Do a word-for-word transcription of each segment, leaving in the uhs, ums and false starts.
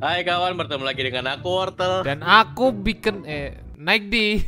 Hai kawan, bertemu lagi dengan aku Wortel. Dan aku bikin eh naik di.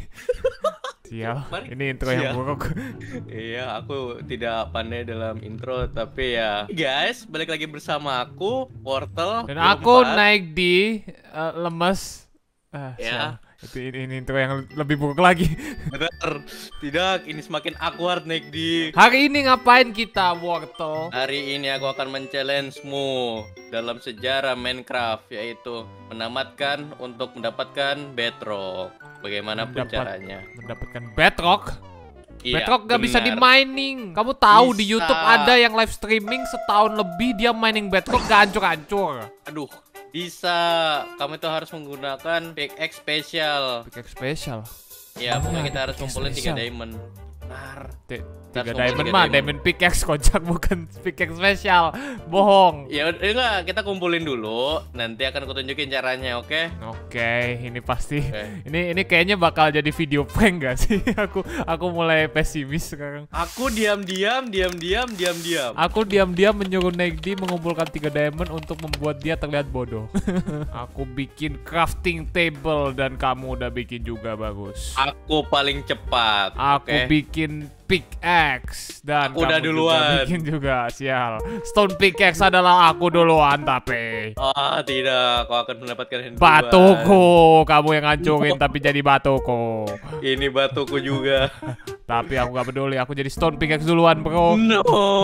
Sial, Mari. ini intro Sial. yang buruk. Iya, aku tidak pandai dalam intro, tapi ya guys, balik lagi bersama aku Wortel. Dan aku empat. naik di uh, lemes. Ah, Ya. sial. Itu ini, ini intro yang lebih buruk lagi. Bener, tidak, ini semakin awkward naik di. Hari ini ngapain kita, Wortel? Hari ini aku akan men-challenge-mu dalam sejarah Minecraft, yaitu menamatkan untuk mendapatkan bedrock. Bagaimanapun Mendapat- caranya. Mendapatkan bedrock. Iya, Bedrock gak bisa di benar. mining. Kamu tahu di Bisa. YouTube ada yang live streaming setahun lebih dia mining bedrock gak hancur-hancur. Aduh, bisa. Kamu itu harus menggunakan pickaxe spesial. Pickaxe spesial. Ya, pokoknya ada kita harus pickaxe kumpulin tiga spesial. diamond. Bentar. Ti- Kita Tiga harus kumpulin diamond tiga mah, diamond pickaxe kocak bukan pickaxe spesial. Bohong. Ya udah enggak, kita kumpulin dulu. Nanti akan aku tunjukin caranya, oke? Oke, ini pasti. Oke. Ini ini kayaknya bakal jadi video prank gak sih? aku aku mulai pesimis sekarang. Aku diam-diam, diam-diam, diam-diam. Aku diam-diam menyuruh Negdi mengumpulkan tiga diamond untuk membuat dia terlihat bodoh. Aku bikin crafting table dan kamu udah bikin juga bagus. Aku paling cepat. Aku oke? bikin pickaxe dan Aku udah kamu juga duluan. bikin juga, sial. Stone pickaxe adalah aku duluan tapi Ah, tidak. Kau akan mendapatkan yang duluan. batuku kamu yang hancurin tapi jadi batuku. Ini batuku juga. Tapi aku gak peduli, aku jadi stone pickaxe duluan, bro. No.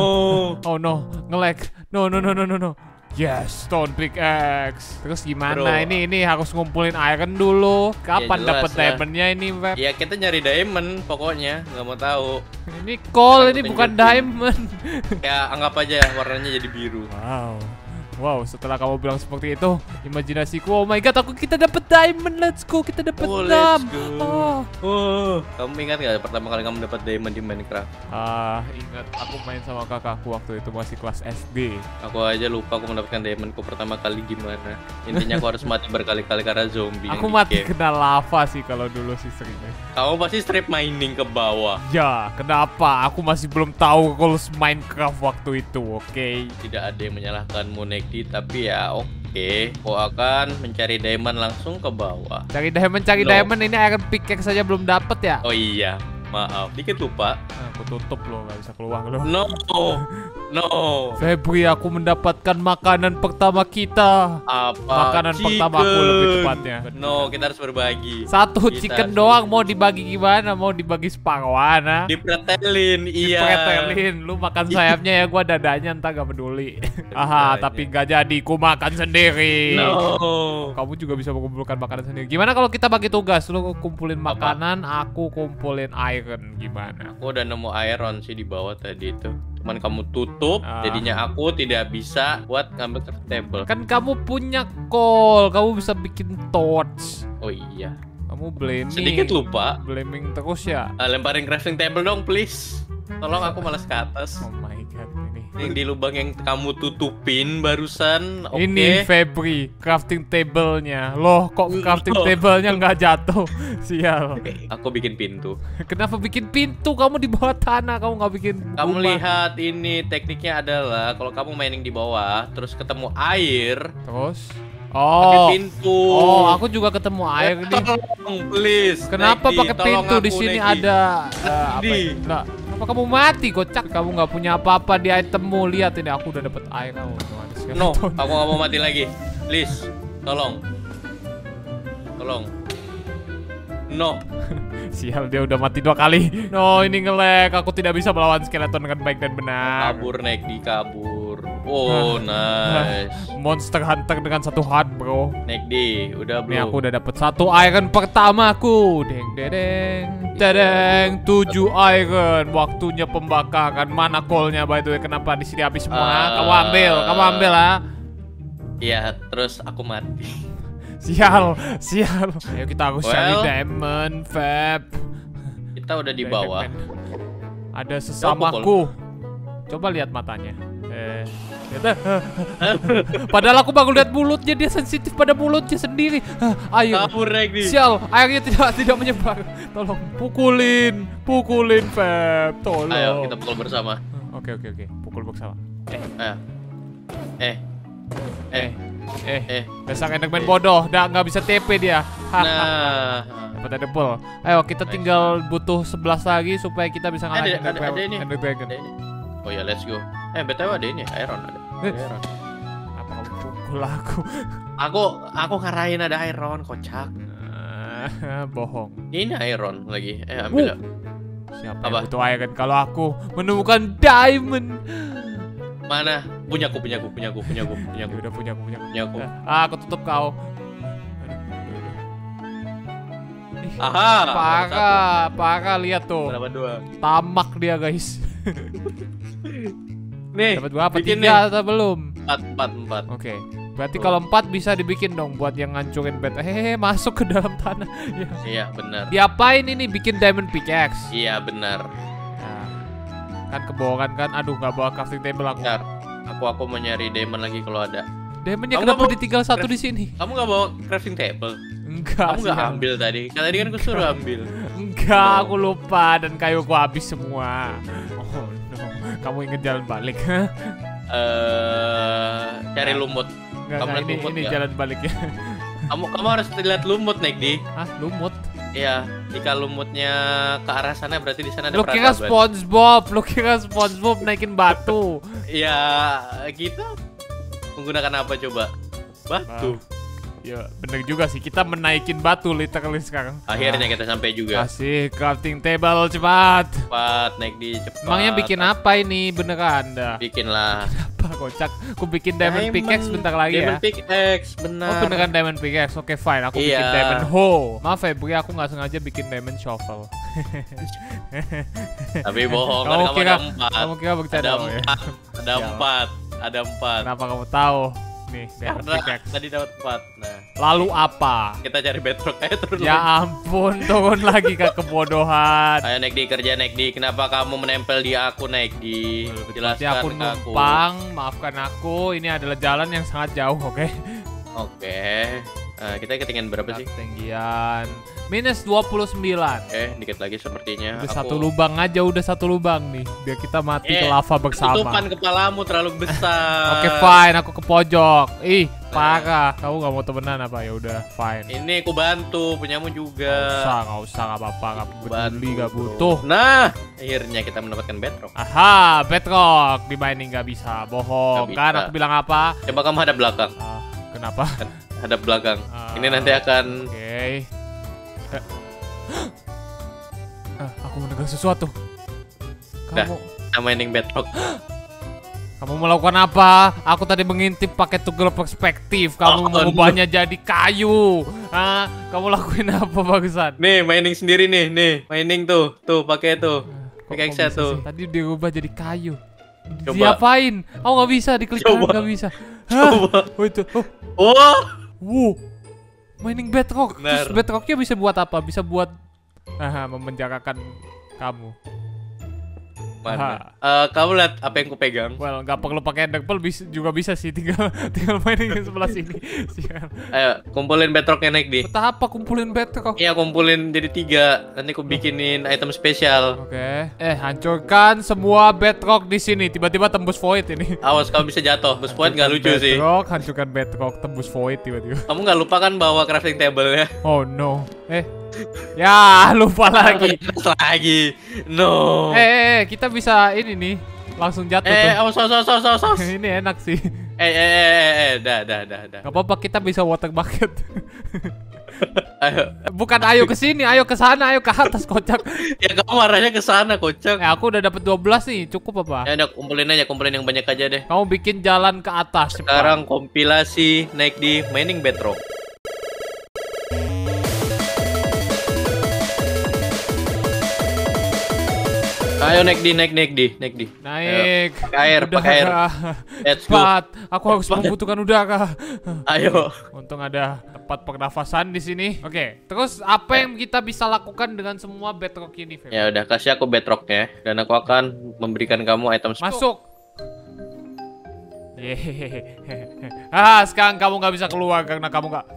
Oh no, nge-lag. No no no no no no. Yes, stone pickaxe. Terus gimana? Bro. Ini ini harus ngumpulin iron dulu. Kapan Ya, jelas dapet lah. diamondnya ini, Web? Ya kita nyari diamond pokoknya, nggak mau tahu. Ini coal, ini Kita bukan tunjukin. diamond. Ya anggap aja warnanya jadi biru. Wow. Wow, setelah kamu bilang seperti itu, imajinasiku, oh my god, aku kita dapat diamond, let's go, kita dapat Oh, enam. let's go. Oh. Oh, kamu ingat gak pertama kali kamu dapat diamond di Minecraft? Ah, ingat aku main sama kakakku waktu itu masih kelas S D. Aku aja lupa aku mendapatkan diamondku pertama kali gimana. Intinya aku harus mati berkali-kali karena zombie. yang Aku di mati game. kena lava sih kalau dulu sih seringnya. Kamu pasti strip mining ke bawah. Ya, kenapa? Aku masih belum tahu rules Minecraft waktu itu, oke? Tidak ada yang menyalahkanmu, Nekdi, tapi ya oke. Kau akan mencari diamond langsung ke bawah. Cari diamond, cari No. diamond, ini iron pickaxe saja belum dapet ya? Oh iya, maaf, dikit lupa. Nah, aku tutup loh, nggak bisa keluar loh. No, no. Febri, aku mendapatkan makanan pertama kita. Apa? Makanan pertamaku lebih tepatnya. No, kita harus berbagi. Satu Kita chicken harus doang, mau dibagi gimana? Mau dibagi separuhan, ah? Dipretelin, iya. Dipretelin, lu makan sayapnya ya, gua dadanya entah gak peduli. Aha, Dadanya. tapi gak jadi, ku makan sendiri. No. Kamu juga bisa mengumpulkan makanan sendiri. Gimana kalau kita bagi tugas? Lu kumpulin Apa? makanan, aku kumpulin iron. Gimana? Aku udah nemu iron sih di bawah tadi itu. Cuman kamu tutup, Ah. jadinya aku tidak bisa buat ngambil crafting table. Kan kamu punya coal, kamu bisa bikin torch. Oh iya. Kamu blaming. Sedikit lupa. Blaming terus ya. Ah, lemparin crafting table dong, please. Tolong, aku malas ke atas. Oh my god, ini. Yang di lubang yang kamu tutupin barusan. Oke. Ini Febri, crafting table-nya. Loh, kok crafting Loh. table-nya nggak jatuh? Sial. Aku bikin pintu. Kenapa bikin pintu? Kamu di bawah tanah, kamu nggak bikin Kamu rumah? lihat ini tekniknya adalah kalau kamu mining di bawah terus ketemu air, Terus? pakai Oh. pintu. Oh, aku juga ketemu air nih. Tolong, please. Kenapa Negi, pakai tolong pintu di aku, sini Negi. ada eh, apa? Negi. ya? Lah, kenapa kamu mati, kocak? Kamu nggak punya apa-apa di itemmu. Lihat ini, aku udah dapet air. Oh, tuh ada No, skeleton. aku nggak mau mati lagi. Please, tolong. Tolong. No. Sial, dia udah mati dua kali. No, ini nge-lag. Aku tidak bisa melawan skeleton dengan baik dan benar. Kabur, naik di kabur. Oh, nice. Monster Hunter dengan satu heart, bro. Naik di, udah Nih aku bro. udah dapet satu iron pertamaku. Deng dedeng. Dedeng, tujuh iron. Waktunya pembakaran. Mana coalnya by the way? Kenapa di sini habis semua? Ah. Kamu ambil, kamu ambil ah. Iya, terus aku mati. Sial, sial. Ayo kita harus cari Well. diamond, Feb. Kita udah di bawah. Ada sesamaku. Coba lihat matanya. Eh, lihat. Padahal aku baru lihat mulutnya, dia sensitif pada mulutnya sendiri. Ayo. Kabur, naik di. Sial, airnya tidak tidak menyebar. Tolong pukulin, pukulin Feb. Tolong. Ayo kita pukul bersama. Oke oke oke, pukul bersama. Eh, Ayo. Eh, Eh, Eh, eh. dasar Enderman bodoh, dah nggak bisa T P dia. Hahaha. Nah, Dapat ada ball. Ayo kita Nice. tinggal butuh sebelas lagi supaya kita bisa ada, ngalahin ada, Ender, ada ini. Ender Dragon. Ada ini. Oh ya, let's go. Eh, B T W ada ini, iron ada. Eh. Iron. Apa kamu pukul aku? Aku aku ngarahin ada iron, kocak. Eh, bohong. Ini iron lagi. Eh, ambil. Uh. Siapa Apa? yang butuh iron kalau aku menemukan diamond? Mana? Punyaku, punyaku, punyaku, punyaku, punyaku, Udah punya aku, punya aku. punyaku. Ah, aku tutup kau. Ih, Aha. parah, parah lihat tuh. Berapa dua? Tamak dia, guys. Nih. Dapat berapa? bikin Tiga atau belum? Empat, empat, empat. Oke. Berarti kalau empat bisa dibikin dong buat yang ngancurin bed. Hehehe, masuk ke dalam tanah. Ya. Iya, benar. Diapain ini bikin diamond pickaxe? Iya, benar. Nah, kan kebohongan kan. Aduh, nggak bawa crafting table aku. Bentar. Aku aku mau nyari diamond lagi kalau ada. Diamondnya Kamu kenapa nggak mau- ditinggal satu di sini? Kamu nggak bawa crafting table? Enggak. Kamu nggak sial. ambil tadi? Kan tadi kan aku suruh ambil. Enggak, No. aku lupa dan kayu aku habis semua. Oh no. Kamu inget jalan balik? Eh, cari lumut. Enggak, Kamu enggak, lihat ini lumut ini nggak? jalan baliknya. Kamu kamu harus lihat lumut, Nek di. Hah, lumut? Iya, jika lumutnya ke arah sana berarti di sana ada Lu kira peradaban. SpongeBob, lu kira SpongeBob naikin batu. Iya, kita menggunakan apa coba? Batu. Ya, bener juga sih. Kita menaikin batu literally sekarang. Akhirnya kita sampai juga. Kasih crafting table cepat. Cepat, naik di cepat. Emangnya bikin apa ini beneran dah? Bikinlah. Apa kocak? Aku bikin diamond pickaxe bentar lagi Diamond ya. pickaxe, Oh benar. beneran diamond pickaxe, oke fine. Aku bikin Iya. diamond hoe. Maaf Febri, aku nggak sengaja bikin diamond shovel. Tapi bohong kan Kamu kamu kira, ada empat. kamu kira bercanda Ada oh, ya? empat. Ada Sial. empat. Ada empat. Kenapa kamu tahu? Nih, diamond Karena pickaxe. tadi dapat empat. Nah, Lalu apa? kita cari bedrock aja turun. Ya lagi. ampun, turun lagi ke kebodohan. Ayo naik di kerja naik di. Kenapa kamu menempel di aku naik di? Berarti Jelaskan aku ke aku. numpang, maafkan aku. Ini adalah jalan yang sangat jauh, oke? Oke. Nah, kita ketinggian berapa sih? Ketinggian minus dua puluh sembilan. Oke, dikit lagi sepertinya. Udah Aku- satu lubang aja, udah satu lubang nih. Biar kita mati Eh, ke lava bersama. Tutupan kepalamu terlalu besar. Oke fine, aku ke pojok. Ih, parah. Kamu nggak mau temenan apa? Ya udah fine. Ini aku bantu, punyamu Nggak juga. usah, nggak usah, nggak apa-apa, nggak peduli, Bantu, nggak bro. butuh. Nah, akhirnya kita mendapatkan bedrock. Aha, bedrock di mining nggak bisa, bohong Nggak kan? bisa. Aku bilang apa? Coba kamu hadap belakang. Ah, kenapa? Hadap belakang. Ah, Ini nanti akan Oke. Eh. Ah, aku mendengar sesuatu. Dah. Kamu, kita mining bedrock. kamu melakukan apa? Aku tadi mengintip pakai toggle perspektif. Kamu Oh, mengubahnya jadi kayu. Ah, kamu lakuin apa bagusan? Nih, mining sendiri nih, nih. Mining tuh, tuh pakai tuh. Kok- Pickaxe kok bisa tuh. sih? Tadi dirubah jadi kayu. Coba. Diapain? Oh nggak bisa, diklik kanan Coba. nggak bisa. Hah? Coba. Oh itu. Oh, Oh, wow. Mining bedrock. Terus Benar. bedrocknya bisa buat apa? Bisa buat ah, memenjarakan kamu. mana? Eh, kamu lihat apa yang ku pegang? Well, nggak perlu pakai ender pearl bisa, juga bisa sih. Tinggal tinggal mining di sebelah sini. Sial. Ayo, kumpulin bedrocknya naik di. Buat apa kumpulin bedrock? Iya, kumpulin jadi tiga. Nanti ku bikinin item spesial. Oke. Eh, hancurkan semua bedrock di sini. Tiba-tiba tembus void ini. Awas, kamu bisa jatuh. Bus point nggak lucu sih. Bedrock, hancurkan bedrock, tembus void tiba-tiba. Kamu nggak lupa kan bawa crafting table ya? Oh no. Eh. Ya, lupa lagi. Lagi. No. Eh, eh, eh, kita bisa ini nih. Langsung jatuh Eh, tuh. awas, awas, awas, awas, awas, awas. Ini enak sih. Eh, eh, eh, eh, eh, dah, dah, dah, dah. Gak apa-apa, kita bisa water bucket. Ayo. Bukan ayo ke sini, ayo ke sana, ayo ke atas kocak. Ya kamu arahnya ke sana, kocak. Eh, aku udah dapet dua belas nih, cukup apa? Ya udah, kumpulin aja, kumpulin yang banyak aja deh. Kamu bikin jalan ke atas cepat. Sekarang kompilasi naik di mining bedrock. Ayo naik di, naik, naik di, naik di. Naik. Pakai air, pakai air. Let's go. Cepat, aku harus membutuhkan udara. Ayo. Untung ada tempat pernafasan di sini. Oke, terus apa yang kita bisa lakukan dengan semua bedrock ini, Feb? Ya udah, kasih aku bedrocknya dan aku akan memberikan kamu item spesial. Masuk. Yehehe. Ah, sekarang kamu nggak bisa keluar karena kamu nggak.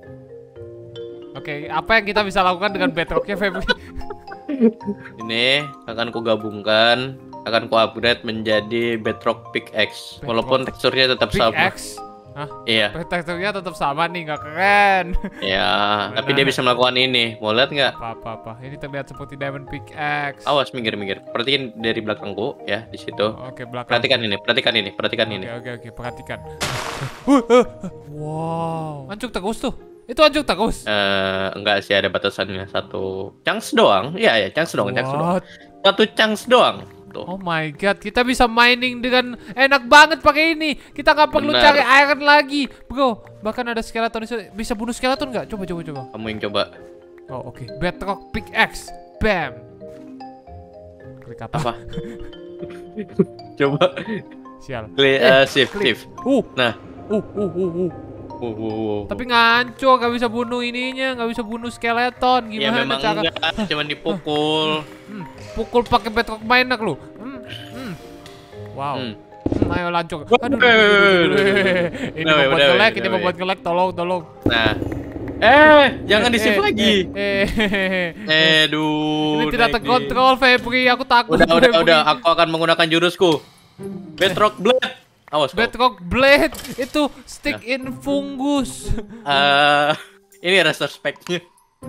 Oke, apa yang kita bisa lakukan dengan bedrocknya, Febri? Ini akan ku gabungkan, akan ku upgrade menjadi bedrock pickaxe. Walaupun teksturnya tetap sama. Pickaxe. Hah? Iya. Teksturnya tetap sama nih, nggak keren. Ya, tapi dia bisa melakukan ini. Mau lihat nggak? Apa-apa. Ini terlihat seperti diamond pickaxe. Awas, minggir-minggir. Perhatiin dari belakangku ya, di situ. Oke, belakang. Perhatikan ini, perhatikan ini, perhatikan ini. Oke, oke, oke, perhatikan. Uh, uh, uh. Wow, hancur terus tuh. Itu hancur terus. Eh, enggak sih, ada batasannya satu chunks doang. Iya ya, chunks doang, chunks doang. What? Satu chunks doang. Tuh. Oh my god, kita bisa mining dengan enak banget pakai ini. Kita nggak perlu Benar. cari iron lagi, bro. Bahkan ada skeleton, bisa bunuh skeleton nggak? Coba, coba, coba. Kamu yang coba. Oh oke, okay. Bedrock pickaxe, bam. Klik apa? Apa? Coba. Sial. Klik Eh, uh, shift, klik. shift. Uh, Nah. uh, uh, uh, uh. Uh, uh, uh. Tapi ngancur, nggak bisa bunuh ininya, nggak bisa bunuh skeleton. Ya Gimana memang cara? enggak, cuman dipukul. Hmm, pukul pakai bedrock miner lu. Hmm, hmm. Wow. Hmm. Hmm, ayo lancur. Wah, Aduh, weh, weh, weh, weh, ini Udah, weh, membuat udah, weh, nge-lag, udah, ini weh. membuat nge-lag. Tolong, tolong. Nah. Eh, jangan di Eh, save eh, lagi. Eh, eh, Eh, duh. ini tidak naik nih. terkontrol, Febri. Aku takut. Udah, udah, Febri. udah. Aku akan menggunakan jurusku. Bedrock Blade. Awas kau. Bedrock blade itu stick in fungus. Eh, ini restore spec-nya.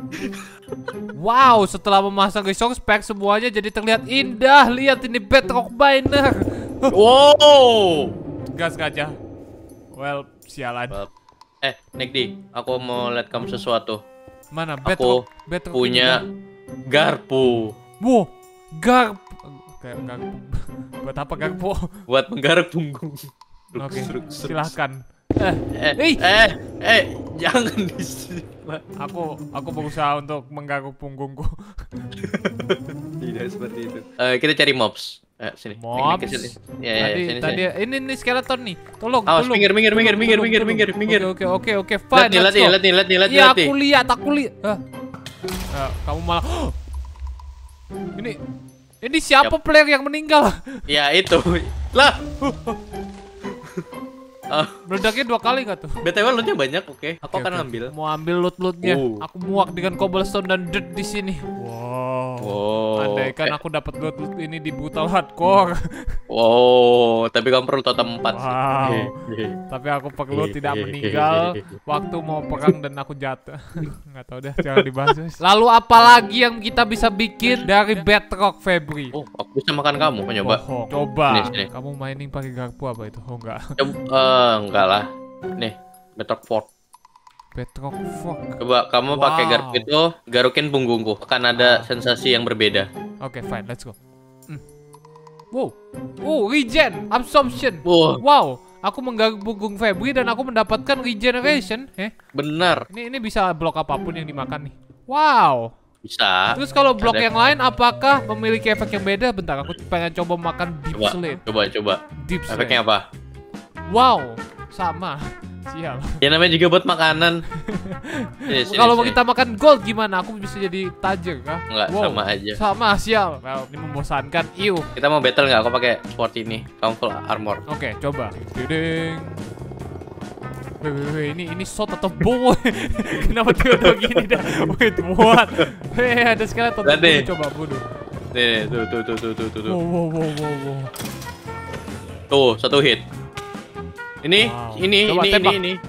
Wow, setelah memasang resource pack semuanya jadi terlihat indah. Lihat ini bedrock miner. Wow. Gas gajah. Well, sialan. Eh, Nekdi, aku mau lihat kamu sesuatu. Mana Aku bedrock? Bedrock punya ini. garpu Wow, garp. Kayak garpu. Buat apa garpu? buat menggaruk punggung. Oke, Seruk, seruk, silahkan. Eh, Hei. eh, eh, jangan di sini. Aku aku berusaha untuk menggaruk punggungku. Tidak seperti itu. Eh, kita cari mobs. Eh, sini. Mobs? Ini, ke sini. Ya, ya, Tadi sini, tadi sini. ini nih skeleton nih. Tolong, Awas, tolong. minggir, minggir, minggir, Tolong, minggir, tolong, minggir, tolong. minggir, minggir. Oke, oke, oke, oke, Lihat fine. nih, let's lihat nih, go. lihat nih, lihat nih, lihat nih, Iya, lihat nih. aku lihat, aku lihat. Ah. Ah, kamu malah ini ini siapa Yap. player yang meninggal? Ya, itu. Lah. Ah, Meledaknya dua kali nggak tuh? B T W lootnya banyak, oke. Aku Oke, akan oke. ngambil. Mau ambil loot-lootnya. Uh. Aku muak dengan cobblestone dan dirt di sini. Wow. Wow. Andaikan Eh, aku dapat loot-loot ini di brutal hardcore. wow, tapi kamu perlu totem empat sih. Wow. Hehehe. Tapi aku perlu tidak meninggal waktu mau perang dan aku jatuh. Nggak tahu deh, jangan dibahas. Guys. Lalu apa lagi yang kita bisa bikin dari bedrock, Febri? Oh, aku bisa makan kamu, kau nyoba. Bohong. Coba. Sini, sini. Kamu mining pakai garpu apa itu? Oh enggak. Coba, eh, enggak lah. Nih, bedrock fork. Bedrock fork. Coba kamu pakai Wow. garpu itu garukin punggungku. Akan ada sensasi yang berbeda. Oke, fine, let's go. Hmm. Wow. Oh, regen, absorption. Wow, Wow, aku menggaruk punggung Febri dan aku mendapatkan regeneration. Eh, benar. ini ini bisa blok apapun yang dimakan nih. Wow. Bisa. Terus kalau blok Ada- yang lain apakah memiliki efek yang beda? Bentar, aku pengen coba makan deep Coba, slate. coba, coba. Deep slate. Efeknya apa? Wow, sama. Sial. Ya namanya juga buat makanan. Sini, sini, Kalau sini. kita makan gold gimana? Aku bisa jadi tajir kah? Enggak, sama aja. Sama, sial. Well, ini membosankan. Iu. Kita mau battle nggak? Aku pakai sport ini. Kamu full armor. Oke, coba. Ding. Wait, wait, wait, ini ini shot atau bow? Kenapa tiba-tiba gini dah? Wait, what? Hei, ada skeleton. Lihat deh. Bunuh, coba bunuh. Nih, tuh, tuh, tuh, tuh, tuh, tuh, tuh. Wow, wow, wow, wow, wow. Tuh, satu hit. Ini, Wow. ini, Coba ini, tembak. ini, ini.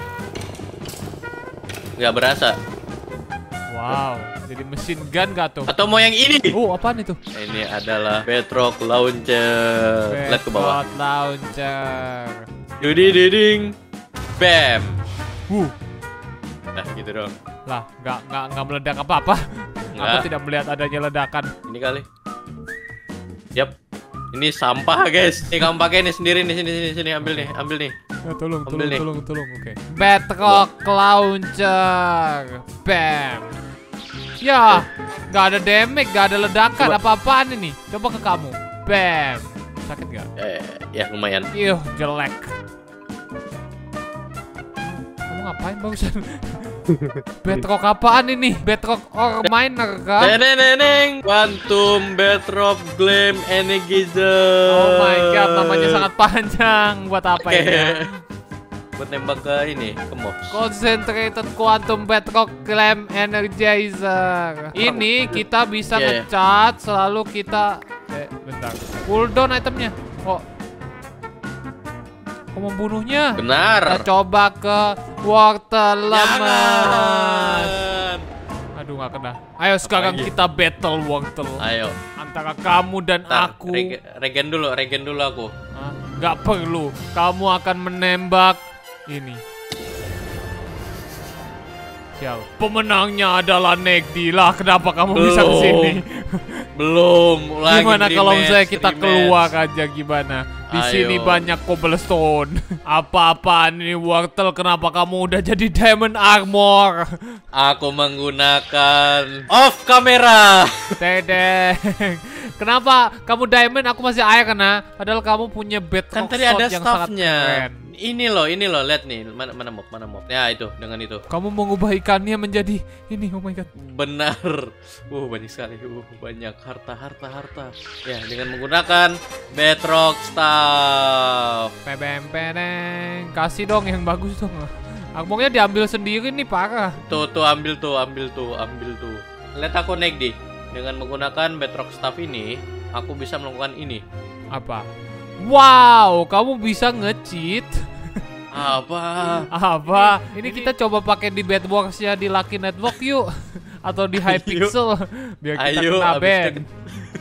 Nggak berasa. Wow, jadi mesin gun gak tuh? Atau mau yang ini? Oh, apaan itu? Ini adalah Bedrock Launcher. Lihat ke bawah. Bedrock launcher. Dudi diding. Bam. Huh. Nah, gitu dong. Lah, nggak nggak nggak meledak apa-apa. Aku Nggak. tidak melihat adanya ledakan. Ini kali. Yap. Ini sampah, guys. Nih kamu pakai nih sendiri nih, sini sini sini ambil nih, ambil nih. Ya, tolong, Ambil tolong, nih. tolong, tolong, oke. Bedrock launcher, bam. Ya, nggak ada damage, nggak ada ledakan, Coba. apa-apaan ini? Coba ke kamu, bam. Sakit nggak? Eh, ya lumayan. Ih, jelek. Kamu ngapain barusan? Bedrock apaan ini? Bedrock or miner kah? Neneng, Quantum Bedrock Gleam Energizer. Oh my god, namanya sangat panjang. Buat apa Oke. ini? Buat nembak ke ini, ke mobs. Concentrated Quantum Bedrock Glam Energizer. Ini kita bisa Yeah. ngecat selalu kita. Eh, bentar. Cooldown itemnya. Oh. Kau membunuhnya? Benar. Kita coba ke wortel lemas. Jangan. Aduh, nggak kena. Ayo sekarang lagi? kita battle wortel. Ayo. Antara kamu dan Ntar, aku. regen, regen dulu, regen dulu aku. Hah? Nggak perlu. Kamu akan menembak ini. Sial. Pemenangnya adalah Negdi lah. Kenapa kamu Belum. bisa kesini? Belum. Lagi Gimana kalau rematch, misalnya kita rematch. keluar aja gimana? Di Ayo. sini banyak cobblestone. Apa-apaan ini wortel? Kenapa kamu udah jadi diamond armor? Aku menggunakan off kamera. Dedeng. Kenapa kamu diamond? Aku masih air kena. Padahal kamu punya bedrock Kan tadi ada sword yang sangat staffnya. keren. Ini loh, ini loh, lihat nih, mana mana mob, mana mob. Ya itu, dengan itu. Kamu mengubah ikannya menjadi ini. Oh my god. Benar. Uh, banyak sekali. Uh, banyak harta, harta, harta. Ya, dengan menggunakan bedrock staff. Pebem pedeng. Kasih dong yang bagus dong. Armornya diambil sendiri nih, parah. Tuh, tuh ambil tuh, ambil tuh, ambil tuh. Lihat aku naik di. Dengan menggunakan bedrock staff ini, aku bisa melakukan ini. Apa? Wow, kamu bisa nge-cheat. Apa? Apa? Ini kita coba pakai di Bedwars ya di Lucky Network yuk. Atau di Hypixel biar kita Ayo, kena abis ban. itu-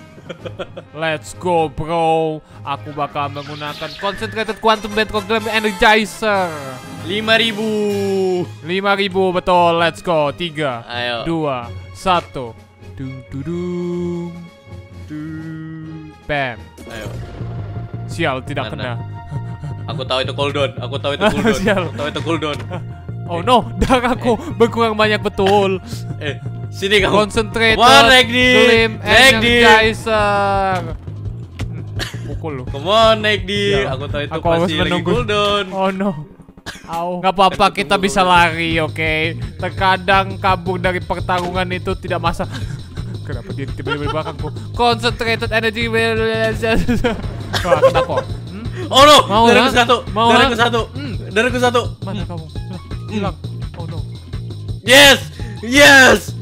Let's go bro. Aku bakal menggunakan Concentrated Quantum Bedrock Glam Energizer. lima ribu. lima ribu betul. Let's go. tiga, Ayo. dua, satu. Dung dung dung. Bam. Ayo. Sial, tidak Mana? kena. Aku tahu itu cooldown. Aku tahu itu cooldown. Sial. Aku tahu itu cooldown. Oh no, darahku berkurang banyak betul. Eh, sini kamu. Concentrated Come on, Negdi. Glim Negdi. Energizer. Hmm, Pukul lu. Come on, naik di. Sial. Aku tahu itu Aku harus pasti lagi menunggu. cooldown. Oh no. Au. Gak apa-apa, kita bisa lari, oke. Terkadang kabur dari pertarungan itu tidak masalah. Kenapa dia tiba-tiba di belakangku? Concentrated energy. Wah, kena kok. Hmm? Oh no, Mau, darahku ha? satu. Mau, Darahku ha? satu. Hmm. Darahku satu. Mana kamu? Hilang. Oh no. Yes. Yes.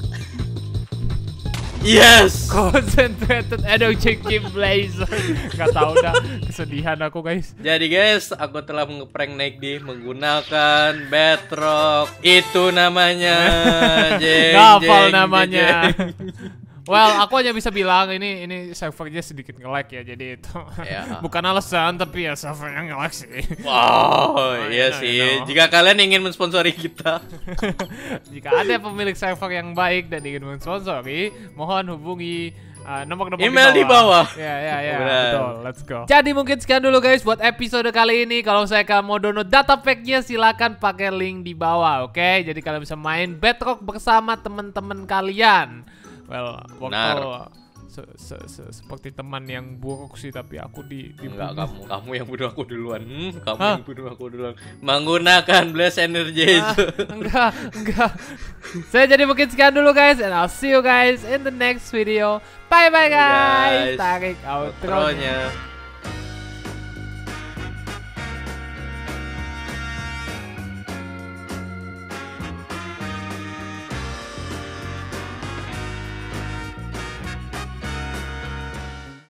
Yes. Concentrated energy blazer. Gak tau dah. Kesedihan aku guys. Jadi guys, aku telah ngeprank naik di menggunakan bedrock. Itu namanya. Jeng, Hafal jeng, namanya. jeng. Well, aku hanya bisa bilang ini ini servernya sedikit nge-lag ya, jadi itu Ya. bukan alasan tapi ya servernya nge-lag sih. Wow, iya know, sih. I know. Jika kalian ingin mensponsori kita, Jika ada pemilik server yang baik dan ingin mensponsori, mohon hubungi uh, nomor-nomor email di bawah. Ya ya ya, Benar. betul. Let's go. Jadi mungkin sekian dulu guys buat episode kali ini. Kalau saya kalian mau download data pack-nya silakan pakai link di bawah, oke? Jadi kalian bisa main Bedrock bersama teman-teman kalian. Well, waktu se se se seperti teman yang buruk sih, tapi aku di, di enggak kamu, kamu yang bunuh aku duluan. Hmm, kamu Hah? yang bunuh aku duluan. Menggunakan blast energy Ah, itu. enggak, enggak. Saya jadi mungkin sekian dulu guys, and I'll see you guys in the next video. Bye bye guys. Guys, Tarik outro-nya. Outronya.